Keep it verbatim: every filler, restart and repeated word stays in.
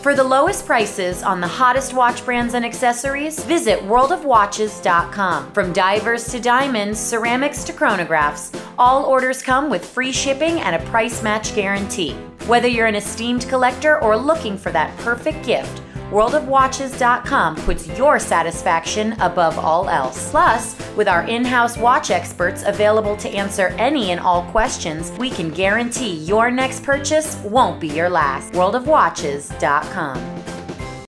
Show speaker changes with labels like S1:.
S1: For the lowest prices on the hottest watch brands and accessories, visit world of watches dot com. From divers to diamonds, ceramics to chronographs, all orders come with free shipping and a price match guarantee. Whether you're an esteemed collector or looking for that perfect gift, world of watches dot com puts your satisfaction above all else. Plus, with our in-house watch experts available to answer any and all questions, we can guarantee your next purchase won't be your last. world of watches dot com.